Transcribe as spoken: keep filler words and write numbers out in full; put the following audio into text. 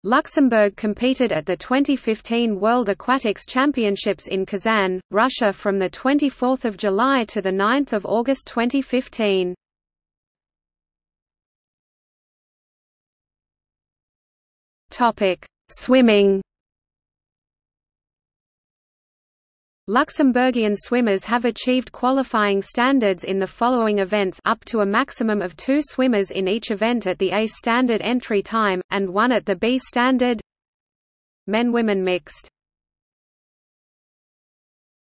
Luxembourg competed at the twenty fifteen World Aquatics Championships in Kazan, Russia from the twenty-fourth of July to the ninth of August twenty fifteen. Topic: Swimming. Luxembourgian swimmers have achieved qualifying standards in the following events, up to a maximum of two swimmers in each event at the A standard entry time, and one at the B standard. Men-women mixed